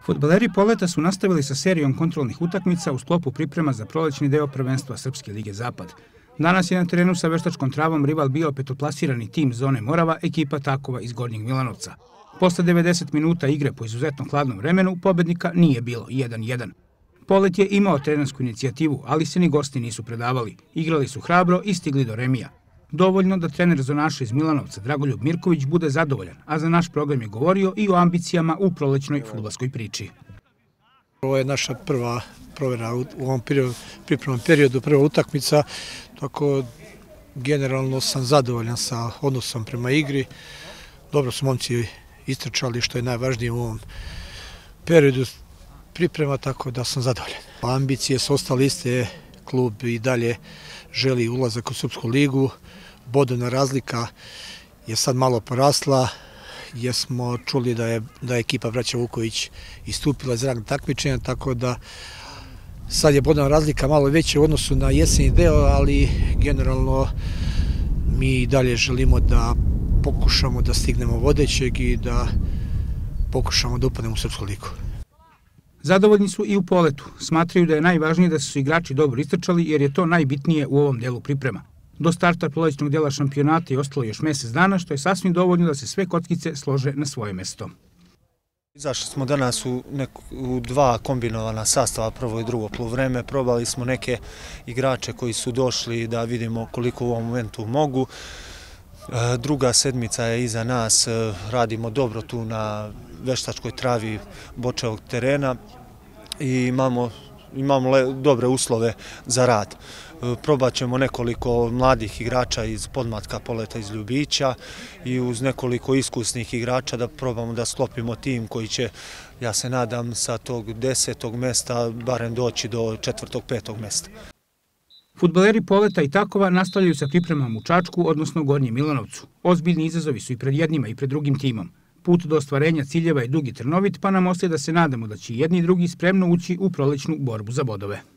Fudbaleri Poleta su nastavili sa serijom kontrolnih utakmica u sklopu priprema za prolećni deo prvenstva Srpske lige Zapad. Danas je na terenu sa veštačkom travom rival bio petoplasirani tim zone Morava, ekipa Takova iz Gornjeg Milanovca. Posle 90 minuta igre po izuzetno hladnom vremenu, pobednika nije bilo 1:1. Polet je imao trenersku inicijativu, ali se ni gosti nisu predavali. Igrali su hrabro i stigli do remija. Dovoljno da trener zonaša iz Milanovca Dragoljub Mirković bude zadovoljan, a za naš program je govorio i o ambicijama u prolećnoj fudbalskoj priči. Ovo je naša prva provjera u ovom pripremnom periodu, prva utakmica, tako generalno sam zadovoljan sa odnosom prema igri. Dobro su momci istrčali, što je najvažnije u ovom periodu priprema, tako da sam zadovoljan. Ambicije su ostale iste, klub i dalje želi ulazak u Srpsku ligu, bodovna razlika je sad malo porasla, jer smo čuli da je ekipa braća Vuković istupila iz rang takmičenja, tako da sad je bodovna razlika malo veća u odnosu na jesenji deo, ali generalno mi i dalje želimo da pokušamo da stignemo vodećeg i da pokušamo da upadnemo u Srpsku ligu. Zadovoljni su i u Poletu. Smatraju da je najvažnije da su igrači dobro istrčali jer je to najbitnije u ovom delu priprema. Do starta prolećnog dela šampionata je ostalo još mjesec dana, što je sasvim dovoljno da se sve kockice slože na svoje mesto. Izašli smo danas u dva kombinovana sastava, prvo i drugo poluvreme. Probali smo neke igrače koji su došli da vidimo koliko u ovom momentu mogu. Druga sedmica je iza nas, radimo dobro tu na veštačkoj travi Bočevog terena i imamo dobre uslove za rad. Probat ćemo nekoliko mladih igrača iz podmlatka Poleta iz Ljubića i uz nekoliko iskusnih igrača da probamo da sklopimo tim koji će, ja se nadam, sa tog 10. mesta barem doći do 4. 5. mesta. Fudbaleri Poleta i Takova nastavljaju sa pripremama u Čačku, odnosno Gornjem Milanovcu. Ozbiljni izazovi su i pred jednima i pred drugim timom. Put do ostvarenja ciljeva je dug i trnovit, pa nam ostaje da se nadamo da će jedni i drugi spremno ući u prolećnu borbu za bodove.